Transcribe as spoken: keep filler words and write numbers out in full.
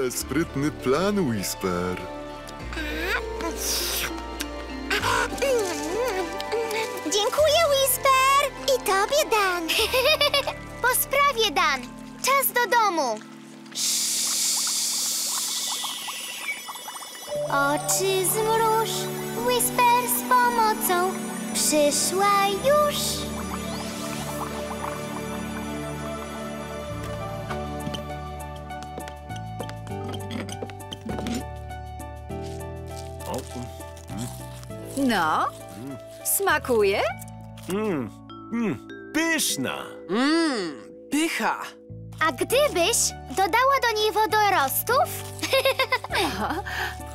Ale sprytny plan, Whisper. Dziękuję, Whisper! I tobie, Dan. Po sprawie, Dan. Czas do domu. Oczy zmruż, Whisper z pomocą przyszła już. No, smakuje? Mm, mm, pyszna! Mmm, pycha! A gdybyś dodała do niej wodorostów?